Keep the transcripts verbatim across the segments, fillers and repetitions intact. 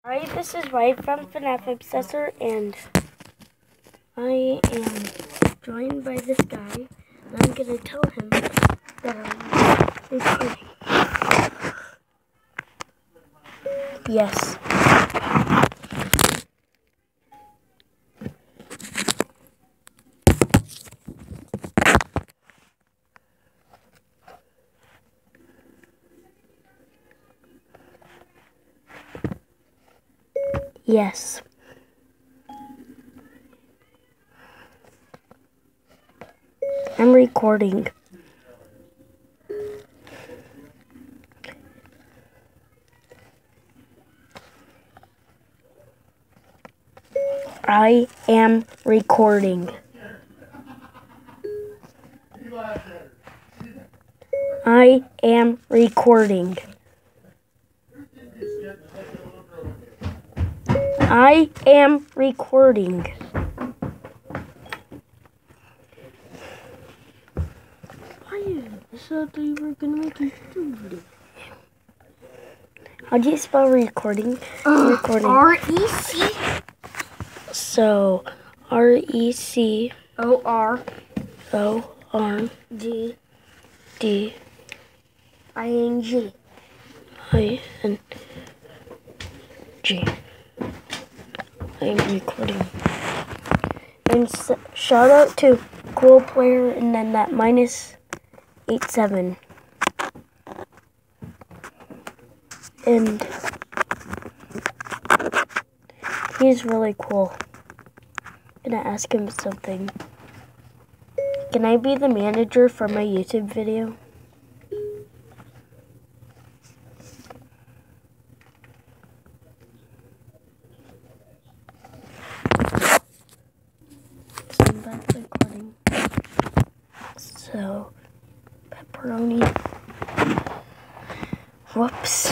Hi, this is Wyatt from FNAF Obsessor, and I am joined by this guy, and I'm going to tell him that I'm recording. Yes. Yes. I'm recording. I am recording. I am recording. I am recording. I thought you were gonna make a YouTube video. How do you spell recording? Uh, recording. R E C. So, R E C O R O R G D I N G. I N G. I am recording. And s shout out to Cool Player and then that minus eight seven. And he's really cool. I'm gonna ask him something. Can I be the manager for my YouTube video? So I'm back recording. So, pepperoni. Whoops.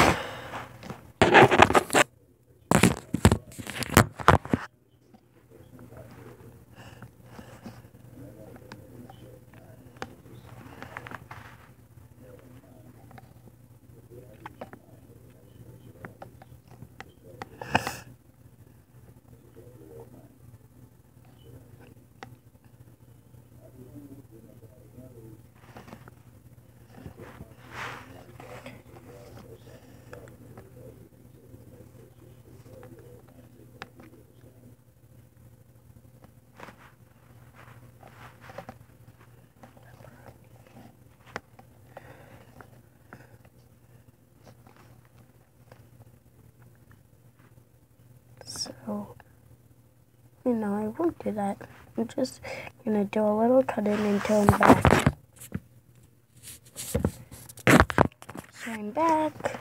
So, you know, I won't do that. I'm just gonna do a little cut in until I'm back. So I'm back.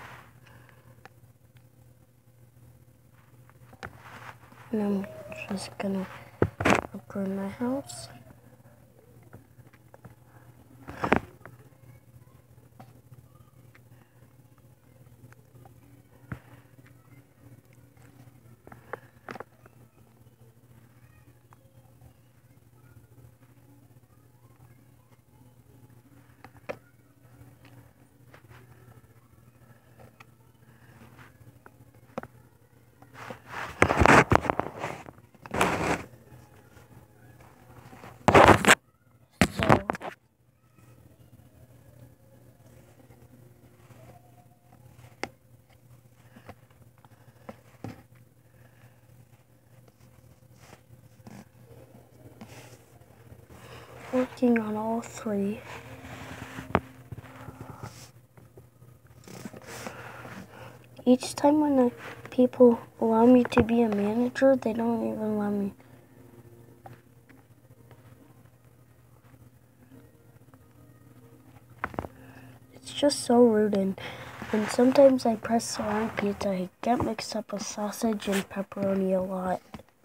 And I'm just gonna record my house. Working on all three. Each time when the people allow me to be a manager, they don't even allow me. It's just so rude, and, and sometimes I press the wrong pizza. I get mixed up with sausage and pepperoni a lot.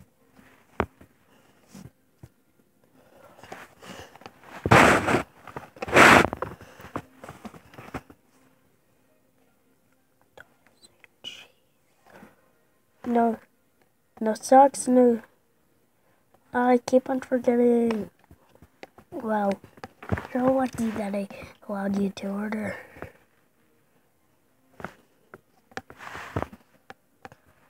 No, no socks, no. I keep on forgetting. Well, you're lucky that I allowed you to order.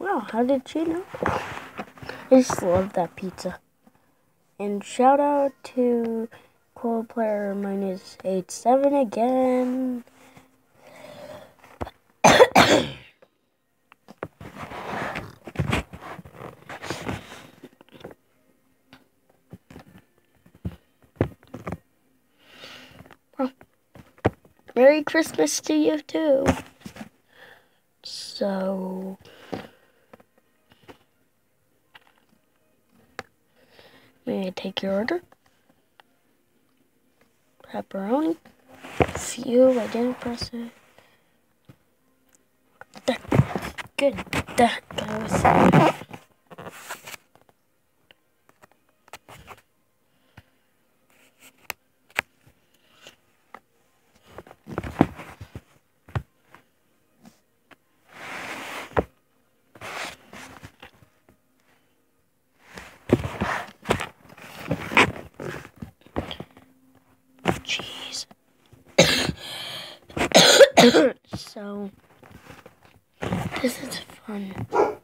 Wow, how did she know? I just love that pizza. And shout out to Cold Player minus eight seven again. Well, Merry Christmas to you too. So may I take your order? Pepperoni. Phew, I didn't press it. That, good. That goes. Jeez. So, this is fun.